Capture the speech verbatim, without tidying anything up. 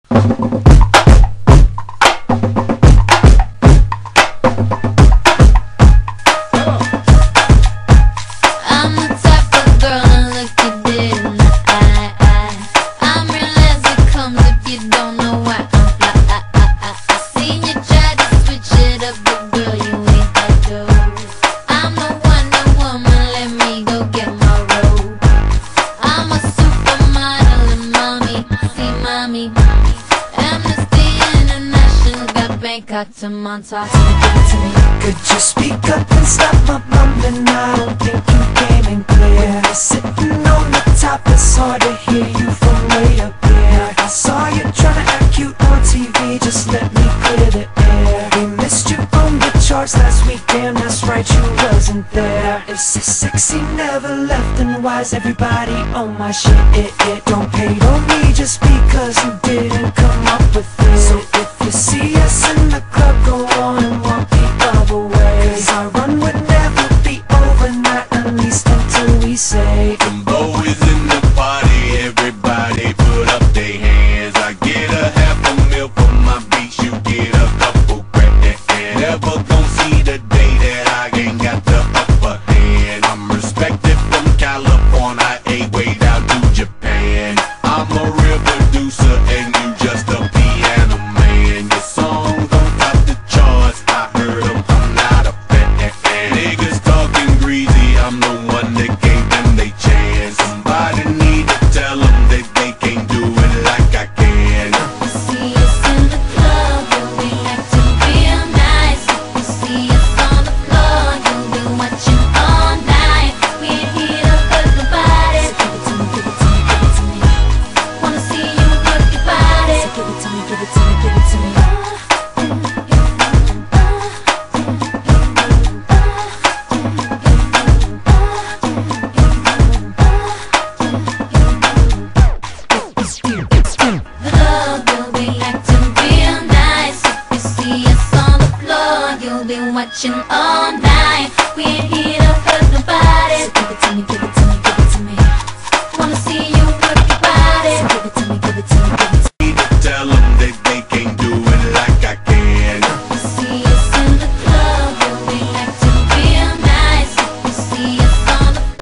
Got to Montauk, give it to me. Could you speak up and stop my mumbling? I don't think you came in clear. You're sitting on the top, it's hard to hear you from way up here. I saw you trying to act cute on T V, just let me clear the air. We missed you on the charts last week, damn that's right, you wasn't there. If sexy never left, then why's everybody on my shit? It, it don't hate on me just because you didn't come up with it. So if you see us in the club, go on and walk the other way, cause our run would never be over, not at least until we say them boys in the party, everybody put up their hands. I get a half a mil for my beats, you get a couple grand. Never gon' see the day that I ain't got the upper hand. I'm respected from California, I ain't way down to Japan. I'm a real producer and you just a piano man. Your songs don't top the charts, I heard them, I'm not a fan. Niggas talking greasy, I'm the one that gave them they chance. Somebody need to tell them that they can't do it like I can. You see us in the club, you'll be acting real nice. You see us on the floor, you'll be watching all night. We ain't here to hurt nobody, so give it to me, give it to me, give it to me. Wanna see you work your body, so give it to me, give it to me, give it to me. Watching all night, we ain't here to hurt nobody, so give it to me, give it to me.